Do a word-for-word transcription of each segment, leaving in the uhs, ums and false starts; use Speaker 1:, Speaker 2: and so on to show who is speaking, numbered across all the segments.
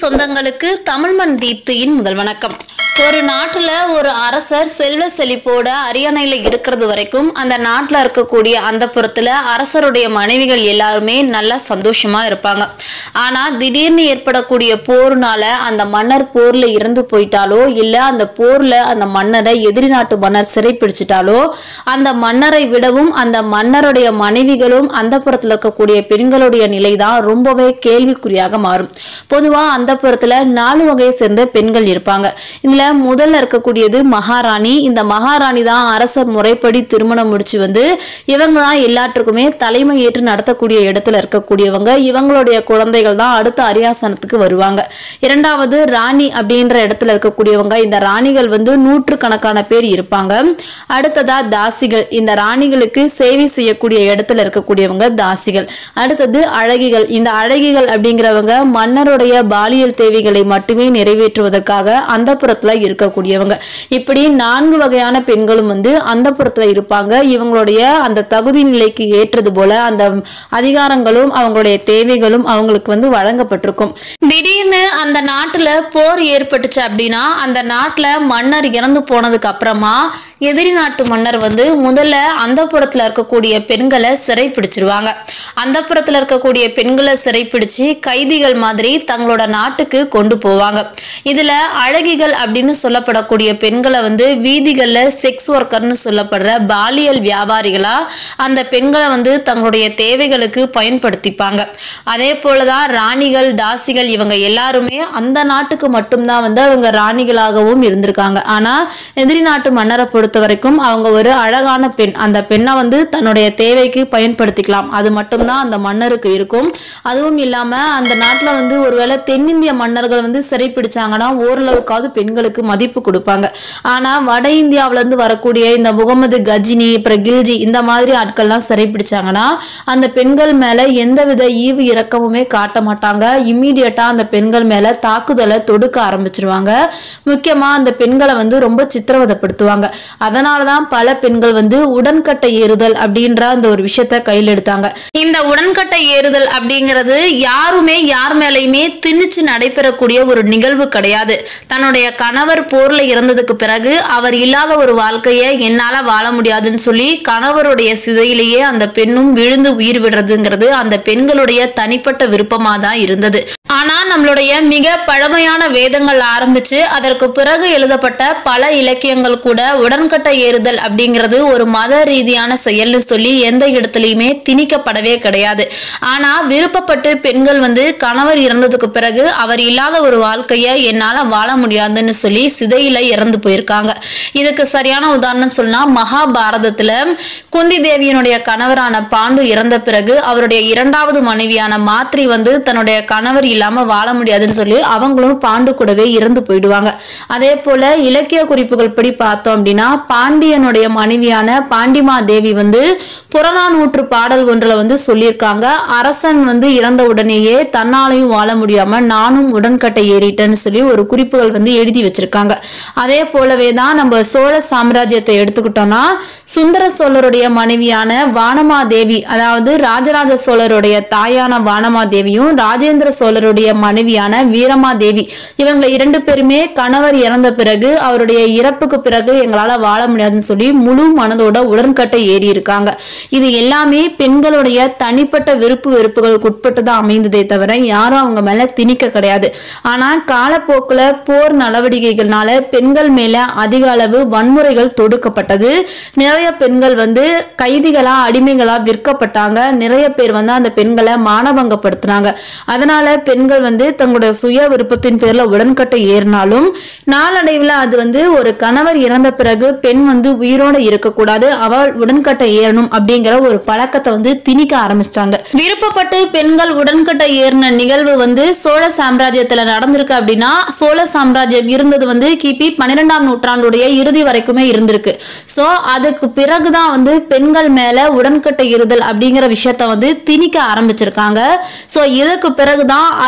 Speaker 1: சொந்தங்களுக்கு தமிழ்மண் தீப்தியின் முதல் வணக்கம். ஒரு நாட்டுல ஒரு அரசர் செல்வ செழிப்போட அரியணையில இருக்கிறது வரைக்கும் அந்த நாட்டுல இருக்கக்கூடிய அந்த புறத்துல அரசருடைய மனைவிகள் எல்லாருமே நல்லா சந்தோஷமா இருப்பாங்க. ஆனா திடீர்னு ஏற்படக்கூடிய போர்னால அந்த மன்னர் போர்ல இறந்து போயிட்டாலோ இல்ல அந்த போர்ல அந்த மன்னரை எதிரி நாட்டு மன்னர் சிறை பிடிச்சிட்டாலோ அந்த மன்னரை விடவும் அந்த மன்னருடைய மனைவிகளும் அந்த புறத்துல இருக்கக்கூடிய பெண்களுடைய நிலைதான் ரொம்பவே கேள்விக்குறியாக மாறும். பொதுவா அந்த புறத்துல நாலு வகையை சேர்ந்த பெண்கள் இருப்பாங்க. இதுல முதல்ல இருக்கக்கூடியது மகாராணி. இந்த மகாராணி தான் அரசர் முறைப்படி திருமணம் முடிச்சு வந்து இவங்க தான் எல்லாற்றுக்குமே தலைமை ஏற்று நடத்தக்கூடிய இடத்துல இருக்கக்கூடியவங்க. இவங்களுடைய குழந்தைகள் தான் அடுத்த அரியாசனத்துக்கு வருவாங்க. இரண்டாவது ராணி அப்படின்ற இடத்துல இருக்கக்கூடியவங்க. இந்த ராணிகள் வந்து நூற்று கணக்கான பேர் இருப்பாங்க. அடுத்ததா தாசிகள். இந்த ராணிகளுக்கு சேவை செய்யக்கூடிய இடத்துல இருக்கக்கூடியவங்க தாசிகள். அடுத்தது அழகிகள். இந்த அழகிகள் அப்படிங்கிறவங்க மன்னருடைய பாலியல் தேவைகளை மட்டுமே நிறைவேற்றுவதற்காக அந்த புறத்துல இருக்கக்கூடியவங்க. இப்படி நான்கு வகையான பெண்களும் வந்து அந்த புறத்துல இருப்பாங்க. இவங்களுடைய அந்த தகுதி நிலைக்கு ஏற்றது போல அந்த அதிகாரங்களும் அவங்களுடைய தேவைகளும் அவங்களுக்கு வந்து வழங்கப்பட்டிருக்கும். திடீர்னு அந்த நாட்டுல போர் ஏற்பட்டுச்சு அப்படின்னா அந்த நாட்டுல மன்னர் இறந்து போனதுக்கு அப்புறமா எதிரி நாட்டு மன்னர் வந்து முதல்ல அந்த புறத்துல இருக்கக்கூடிய பெண்களை சிறை பிடிச்சிருவாங்க. அந்த புறத்துல இருக்கக்கூடிய பெண்களை சிறை பிடிச்சு கைதிகள் மாதிரி தங்களோட நாட்டுக்கு கொண்டு போவாங்க. இதுல அழகிகள் அப்படின்னு சொல்லப்படக்கூடிய பெண்களை வந்து வீதிகள்ல செக்ஸ் ஒர்க்கர்னு சொல்லப்படுற பாலியல் வியாபாரிகளா அந்த பெண்களை வந்து தங்களுடைய தேவைகளுக்கு பயன்படுத்திப்பாங்க. அதே போலதான் ராணிகள் தாசிகள் இவங்க எல்லாருமே அந்த நாட்டுக்கு மட்டும்தான் வந்து அவங்க ராணிகளாகவும் இருந்திருக்காங்க. ஆனா எதிரி நாட்டு மன்னரை பொறுத்த வரைக்கும் அவங்க ஒரு அழகான பெண். அந்த பெண்ணை வந்து தன்னுடைய தேவைக்கு பயன்படுத்திக்கலாம். அது மட்டும்தான் அந்த மன்னருக்கு இருக்கும். அதுவும் இல்லாம அந்த நாட்டுல வந்து ஒருவேளை தென்னிந்திய மன்னர்கள் வந்து சிறை பிடிச்சாங்கன்னா ஓரளவுக்காவது பெண்களுக்கு மதிப்பு கொடுப்பாங்க. ஆனா வட இந்தியாவில இருந்து வரக்கூடிய இந்த முகமது கஜினி அப்புறம் கில்ஜி இந்த மாதிரி ஆட்கள்லாம் சிறை பிடிச்சாங்கன்னா அந்த பெண்கள் மேல எந்தவித ஈவு இரக்கமுமே காட்ட மாட்டாங்க. இம்மீடியட்டா அந்த பெண்கள் மேல தாக்குதலை தொடுக்க ஆரம்பிச்சிருவாங்க. முக்கியமா அந்த பெண்களை வந்து ரொம்ப சித்திரவதைப்படுத்துவாங்க. அதனாலதான் பல பெண்கள் வந்து உடன்கட்டை ஏறுதல் அப்படின்ற அந்த ஒரு விஷயத்த கையில் எடுத்தாங்க. இந்த உடன்கட்டை ஏறுதல் அப்படிங்கிறது யாருமே யார் மேலையுமே திணிச்சு நடைபெறக்கூடிய ஒரு நிகழ்வு கிடையாது. தன்னுடைய கணவர் போர்ல இறந்ததுக்கு பிறகு அவர் இல்லாத ஒரு வாழ்க்கையை என்னால வாழ முடியாதுன்னு சொல்லி கணவருடைய சிதையிலேயே அந்த பெண்ணும் விழுந்து உயிர் விடுறதுங்கிறது அந்த பெண்களுடைய தனிப்பட்ட விருப்பமா தான் இருந்தது. ஆனா நம்மளுடைய மிக பழமையான வேதங்கள் ஆரம்பிச்சு அதற்கு பிறகு எழுதப்பட்ட பல இலக்கியங்கள் கூட உடன்கட்டை ஏறுதல் அப்படிங்கிறது ஒரு மத ரீதியான செயல்னு சொல்லி எந்த இடத்துலயுமே திணிக்கப்படவே கிடையாது. ஆனா விருப்பப்பட்டு பெண்கள் வந்து கணவர் இறந்ததுக்கு பிறகு அவர் இல்லாத ஒரு வாழ்க்கையை என்னால வாழ முடியாதுன்னு சொல்லி சிதையில இறந்து போயிருக்காங்க. இதுக்கு சரியான உதாரணம் சொன்னா மகாபாரதத்துல குந்தி தேவியினுடைய கணவரான பாண்டு இறந்த பிறகு அவருடைய இரண்டாவது மனைவியான மாத்ரி வந்து தன்னுடைய கணவர் இல்லாம வாழ முடியாதுன்னு சொல்லி அவங்களும் பாண்டு கூடவே இறந்து போயிடுவாங்க. அதே போல இலக்கிய குறிப்புகள் படி பார்த்தோம் அப்படின்னா பாண்டியனுடைய மனைவியான பாண்டிமா தேவி வந்து புறநானூற்று பாடல் ஒன்றுல வந்து சொல்லியிருக்காங்க. அரசன் வந்து இறந்த உடனேயே தன்னாலையும் வாழ முடியாம நானும் உடன்கட்டை ஏறிட்டேன்னு சொல்லி ஒரு குறிப்புகள் வந்து எழுதி வச்சிருக்காங்க. அதே போலவே தான் நம்ம சோழ சாம்ராஜ்யத்தை எடுத்துக்கிட்டோம்னா சுந்தர சோழருடைய மனைவியான வானமாதேவி அதாவது ராஜராஜ சோழருடைய தாயான வானமாதேவியும் ராஜேந்திர சோழருடைய மனைவியான வீரமாதேவி இவங்க இரண்டு பேருமே கணவர் இறந்த பிறகு அவருடைய இறப்புக்கு பிறகு எங்களால வாழ முடியாதுன்னு சொல்லி முழு மனதோட உடன்கட்டை ஏறி இருக்காங்க. இது எல்லாமே பெண்களுடைய தனிப்பட்ட விருப்பு வெறுப்புகளுக்கு உட்பட்டு தான் அமைந்ததே தவிர யாரும் அவங்க மேல திணிக்க கிடையாது. ஆனா காலப்போக்குல போர் நடவடிக்கைகள்னால பெண்கள் மேல அதிக அளவு வன்முறைகள் தொடுக்கப்பட்டது. நிறைய பெண்கள் வந்து கைதிகளா அடிமைகளா விற்கப்பட்டாங்க. நிறைய பேர் வந்து அந்த பெண்களை மானபங்கப்படுத்தினாங்க. அதனால பெண்கள் வந்து தங்களுடைய சுய விருப்பத்தின் பேர்ல உடன்கட்டை ஏறினாலும் நாளடைவில் அது வந்து ஒரு கணவர் இறந்த பிறகு பெண் வந்து உயிரோட இருக்கக்கூடாது, அவள் உடன்கட்டை ஏறணும் அப்படிங்கிற ஒரு பழக்கத்தை வந்து திணிக்க ஆரம்பிச்சிட்டாங்க. விருப்பப்பட்டு பெண்கள் உடன்கட்டை ஏறின நிகழ்வு வந்து சோழ சாம்ராஜ்யத்துல நடந்திருக்கு அப்படின்னா சோழ சாம்ராஜ்யம் இருந்தது வந்து கிபி பன்னிரெண்டாம் நூற்றாண்டுடைய இறுதி வரைக்குமே இருந்திருக்கு. சோ அதுக்கு பிறகுதான் வந்து பெண்கள் மேல உடன்கட்டை ஏறுதல் அப்படிங்கிற விஷயத்த வந்து திணிக்க ஆரம்பிச்சிருக்காங்க. சோ இதுக்கு பிறகுதான் அதிக அளவு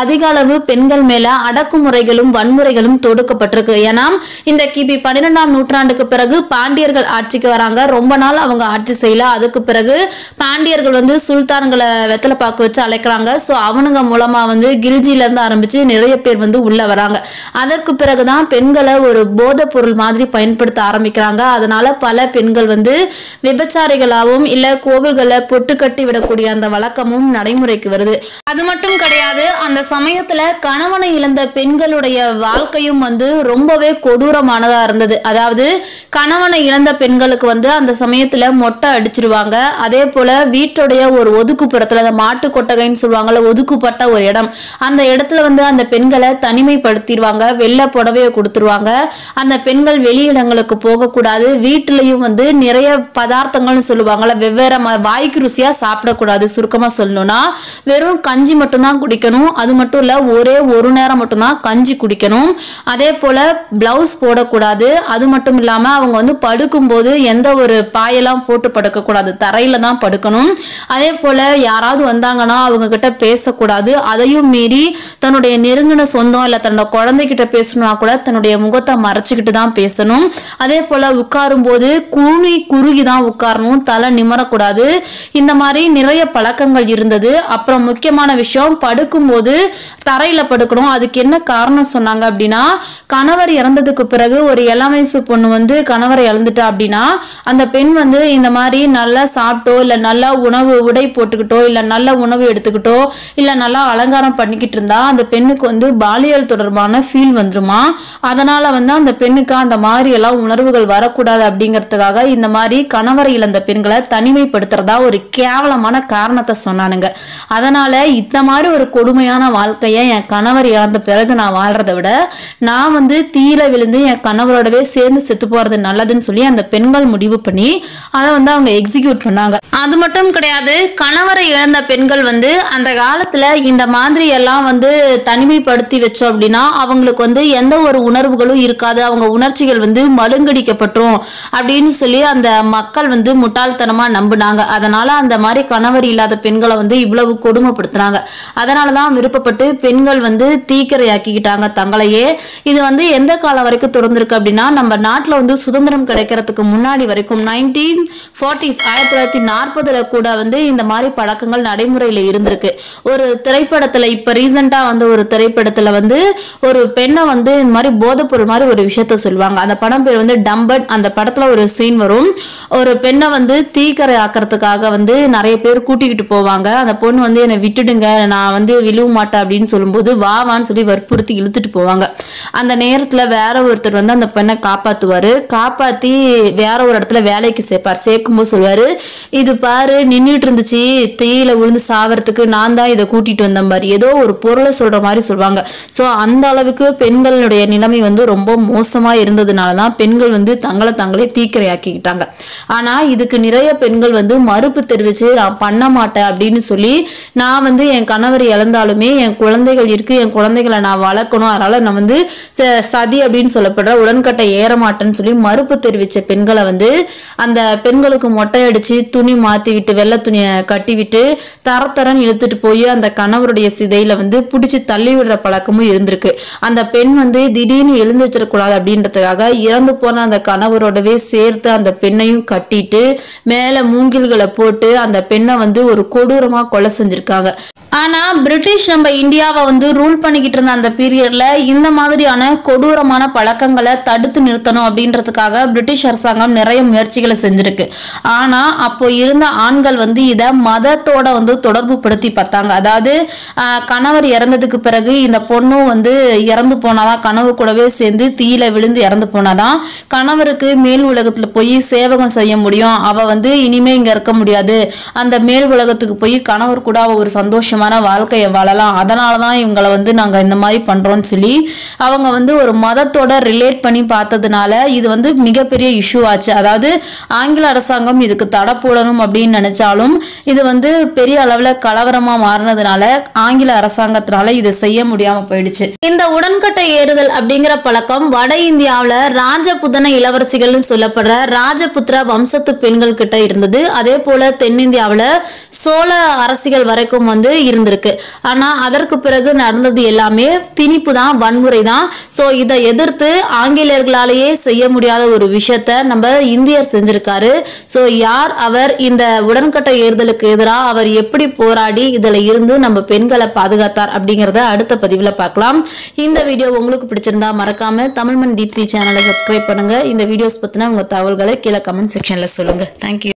Speaker 1: அளவு பெண்கள் மேல அடக்குமுறைகளும் வன்முறைகளும் தொடுக்கப்பட்டிருக்கு. ஏன்னா இந்த கிபி பன்னிரெண்டாம் நூற்றாண்டுக்கு பிறகு பாண்டியர்கள் ஆட்சிக்கு வராங்க. ரொம்ப நாள் அவங்க ஆட்சி செய்யல. அதுக்கு பிறகு பாண்டியர்கள் வந்து சுல்தான்களை வெத்தலை பாக்கு வச்சு அழைக்கிறாங்க. ஸோ அவனுங்க மூலமா வந்து கில்ஜில இருந்து ஆரம்பிச்சு நிறைய பேர் வந்து உள்ள வராங்க. அதற்கு பிறகுதான் பெண்களை ஒரு போதை பொருள் மாதிரி பயன்படுத்த ஆரம்பிக்கிறாங்க. அதனால பல பெண்கள் வந்து விபச்சாரிகளாகவும் இல்ல கோவில்களை பொட்டு கட்டி விடக்கூடிய அந்த வழக்கமும் நடைமுறைக்கு வருது. அது மட்டும் கிடையாது, அந்த சமயத்துல கணவனை இழந்த பெண்களுடைய வாழ்க்கையும் வந்து ரொம்பவே கொடூரமானதா இருந்தது. அதாவது கணவனை இழந்த பெண்களுக்கு வந்து அந்த சமயத்துல மொட்டை அடிச்சிருவாங்க. அதே போல வீட்டுடைய ஒரு ஒதுக்குப்புறத்துல அந்த மாட்டு கொட்டகைன்னு சொல்லுவாங்கல்ல, ஒதுக்குப்பட்ட ஒரு இடம், அந்த இடத்துல வந்து அந்த பெண்களை தனிமைப்படுத்திடுவாங்க. வெள்ளை புடவையை கொடுத்துருவாங்க. அந்த பெண்கள் வெளியிடங்களுக்கு போகக்கூடாது. வீட்டிலையும் வந்து நிறைய பதார்த்தங்கள்னு சொல்லுவாங்கல்ல, வெவ்வேறு வாய்க்கு ருசியா சாப்பிடக்கூடாது. சுருக்கமா சொல்லணும்னா வெறும் கஞ்சி மட்டும்தான் குடிக்கணும். அது மட்டும் இல்ல, ஒரே ஒரு நேரம் மட்டும்தான் கஞ்சி குடிக்கணும். அதே போல பிளவுஸ் போடக்கூடாது. அது மட்டும் இல்லாம அவங்க வந்து படுக்கும் போது எந்த ஒரு பாயெல்லாம் போட்டு படுக்க கூடாது, தரையில தான் படுக்கணும். அதே போல யாராவது வந்தாங்கன்னா அவங்க கிட்ட பேசக்கூடாது. அதையும் மீறி தன்னுடைய நெருங்கின சொந்தம் இல்ல தன்னோட குழந்தைகிட்ட பேசணும்னா கூட தன்னுடைய முகத்தை மறைச்சுக்கிட்டு தான் பேசணும். அதே போல உட்காரும் போது குனி குறுகி தான் உட்காரணும், தலை நிமரக்கூடாது. இந்த மாதிரி நிறைய பழக்கங்கள் இருந்தது. அப்புறம் முக்கியமான விஷயம், படுக்கும் போது தரையில படுக்கணும். அதுக்கு என்ன காரணம் சொன்னாங்க அப்படின்னா, கணவர் இறந்ததுக்கு பிறகு ஒரு இளம் வயசு பொண்ணு வந்து கணவரை இழந்துட்டா அப்படின்னா அந்த பெண் வந்து இந்த மாதிரி நல்லா சாப்பிட்டோ இல்ல நல்லா உணவு உடை போட்டுக்கிட்டோ இல்ல நல்ல உணவு எடுத்துக்கிட்டோ இல்ல நல்லா அலங்காரம் பண்ணிக்கிட்டு இருந்தா அந்த பெண்ணுக்கு வந்து பாலியல் தொடர்பான ஃபீல் வந்துருமா. அதனால வந்து அந்த பெண்ணுக்கு அந்த மாதிரி எல்லாம் உணர்வுகள் வரக்கூடாது அப்படிங்கிறதுக்காக இந்த மாதிரி கணவரை இழந்த பெண்களை தனிமைப்படுத்துறதா ஒரு கேவலமான காரணத்தை சொன்னானுங்க. அதனால இந்த மாதிரி ஒரு கொடுமையான வாழ்க்கைய என் கணவர் இழந்த பிறகு நான் வாழ்றதை விட நான் வந்து தீயில விழுந்து என் கணவரோடவே சேர்ந்து செத்து போறது நல்லதுன்னு சொல்லி அந்த பெண்கள் முடிவு பண்ணி அதை வந்து அவங்க எக்ஸிக்யூட் பண்ணாங்க. அது மட்டும் கிடையாது, கணவரை இழந்த பெண்கள் வந்து அந்த காலத்துல இந்த மாதிரி எல்லாம் வந்து தனிமைப்படுத்தி வச்சோம் அப்படின்னா அவங்களுக்கு வந்து எந்த ஒரு உணர்வுகளும் இருக்காது, அவங்க உணர்ச்சிகள் வந்து மழுங்கடிக்கப்பட்டுரும் அப்படின்னு சொல்லி அந்த மக்கள் வந்து முட்டாள்தனமா நம்பினாங்க. அதனால அந்த மாதிரி கணவர் இல்லாத பெண்களை வந்து இவ்வளவு கொடுமைப்படுத்துறாங்க. அதனாலதான் விருப்பப்பட்டு பெண்கள் வந்து தீக்கிரையாக்கிக்கிட்டாங்க தங்களையே. இது வந்து எந்த காலம் வரைக்கும் தொடர்ந்துருக்கு அப்படின்னா, நம்ம நாட்டில் வந்து சுதந்திரம் கிடைக்கிறதுக்கு முன்னாடி வரைக்கும் நைன்டீன் ஃபார்ட்டிஸ் ஆயிரத்தி தொள்ளாயிரத்தி நாற்பதுல கூட வந்து இந்த மாதிரி பழக்கங்கள் நடைமுறையில இருந்திருக்கு. ஒரு திரைப்படத்துல இப்ப ரீசெண்டா வந்து ஒரு திரைப்படத்துல வந்து ஒரு பெண்ணை வந்து இந்த மாதிரி போதைப் பொருள் மாதிரி ஒரு விஷயத்த சொல்லுவாங்க. அந்த படம் பேர் வந்து டம்பட். அந்த படத்துல ஒரு சீன் வரும், ஒரு பெண்ணை வந்து தீக்கரை ஆக்கிறதுக்காக வந்து நிறைய பேர் கூட்டிக்கிட்டு போவாங்க. அந்த பொண்ணு வந்து என்னை விட்டுடுங்க, நான் வந்து விழுவ மாட்டேன் அப்படின்னு சொல்லும்போது வா வான்னு சொல்லி வற்புறுத்தி இழுத்துட்டு போவாங்க. அந்த நேரத்துல வேற ஒருத்தர் வந்து அந்த பெண்ணை காப்பாத்துவாரு. காப்பாத்தி வேற ஒரு இடத்துல வேலைக்கு சேர்ப்பார். சேர்க்கும்போது சொல்லுவாரு, இது பாரு நின்றுட்டு இருந்துச்சு தீயில விழுந்து சாவறதுக்கு, நான் தான் இதை கூட்டிட்டு வந்த மாதிரி ஏதோ ஒரு பொருளை சொல்ற மாதிரி சொல்லுவாங்க. ஸோ அந்த அளவுக்கு பெண்களுடைய நிலைமை வந்து ரொம்ப மோசமா இருந்ததுனாலதான் பெண்கள் வந்து தங்களை தங்களே தீக்கிரையாக்கிக்கிட்டாங்க. ஆனா இதுக்கு நிறைய பெண்கள் வந்து மறுப்பு தெரிவிச்சு நான் பண்ண மாட்டேன் அப்படின்னு சொல்லி, நான் வந்து என் கணவர் இழந்தாலுமே என் குழந்தைகள் இருக்கு, என் குழந்தைகளை நான் வளர்க்கணும், அதனால நான் வந்து சதி அப்படின்னு சொல்லப்படுற உடன்கட்டை ஏற மாட்டேன்னு சொல்லி மறுப்பு தெரிவிச்ச பெண்களை வந்து அந்த பெண்களுக்கு மொட்டை அடிச்சு துணி மாத்தி விட்டு வெள்ளை துணியை கட்டி விட்டு தர தரன்னு இழுத்துட்டு போய் அந்த கணவருடைய சிதையில வந்து பிடிச்சி தள்ளி விடுற பழக்கமும் இருந்திருக்கு. அந்த பெண் வந்து திடீர்னு எழுந்திருச்சிடக்கூடாது அப்படின்றதுக்காக இறந்து போன அந்த கணவரோடவே சேர்த்து அந்த பெண்ணையும் கட்டிட்டு மேல மூங்கில்களை போட்டு அந்த பெண்ணை வந்து ஒரு கொடூரமா கொலை செஞ்சிருக்காங்க. ஆனா பிரிட்டிஷ் நம்ம இந்தியாவை வந்து ரூல் பண்ணிக்கிட்டு இருந்த அந்த பீரியட்ல இந்த மாதிரியான கொடூரமான பழக்கங்களை தடுத்து நிறுத்தணும் அப்படின்றதுக்காக பிரிட்டிஷ் அரசாங்கம் நிறைய முயற்சிகளை செஞ்சிருக்கு. ஆனா அப்போ இருந்த ஆண்கள் வந்து இதை மதத்தோட வந்து தொடர்பு படுத்தி பார்த்தாங்க. அதாவது கணவர் இறந்ததுக்கு பிறகு இந்த பொண்ணும் வந்து இறந்து போனாதான், கணவர் கூடவே சேர்ந்து தீயில விழுந்து இறந்து போனாதான் கணவருக்கு மேல் உலகத்துல போய் சேவகம் செய்ய முடியும், அவ வந்து இனிமே இங்க இருக்க முடியாது, அந்த மேல் உலகத்துக்கு போய் கணவர் கூட அவ ஒரு சந்தோஷமா வாழ்க்கையை வாழலாம், அதனாலதான் இவங்களை வந்து நாங்க இந்த மாதிரி பண்றோம்னு சொல்லி அவங்க வந்து ஒரு மதத்தோட ரிலேட் பண்ணி பார்த்ததுனால இது வந்து மிகப்பெரிய இஷ்யூ ஆச்சு. அதாவது ஆங்கில அரசாங்கம் இதுக்கு தடை போடணும் அப்படின்னு நினைச்சாலும் இது வந்து பெரிய அளவுல கலவரமா மாறினதுனால ஆங்கில அரசாங்கத்தினால இதை செய்ய முடியாம போயிடுச்சு. இந்த உடன்கட்டை ஏறுதல் அப்படிங்கிற பழக்கம் வட இந்தியாவில ராஜபுதன இளவரசிகள்னு சொல்லப்படுற ராஜபுத்திர வம்சத்து பெண்கள் கிட்ட இருந்தது. அதே போல தென்னிந்தியாவில சோழ அரசிகள் வரைக்கும் வந்து இருந்திருக்கு. ஆனா அதற்கு பிறகு நடந்தது எல்லாமே திணிப்பு தான், வன்முறை தான். சோ இதை எதிர்த்து ஆங்கிலேயர்களாலேயே செய்ய முடியாத ஒரு விஷயத்த நம்ம இந்தியர் செஞ்சிருக்காரு. சோ யார் அவர்? இந்த உடன்கட்டை ஏறுதலுக்கு எதிராக அவர் எப்படி போராடி இதுல இருந்து நம்ம பெண்களை பாதுகாத்தார் அப்படிங்கறத அடுத்த பதிவுல பார்க்கலாம். இந்த வீடியோ உங்களுக்கு பிடிச்சிருந்தா மறக்காம தமிழ்மண் தீப்தி சேனலை சப்ஸ்கிரைப் பண்ணுங்க. இந்த வீடியோஸ் பத்தின உங்க தகவல்களை கீழே கமெண்ட் செக்ஷன்ல சொல்லுங்க. தேங்க்யூ.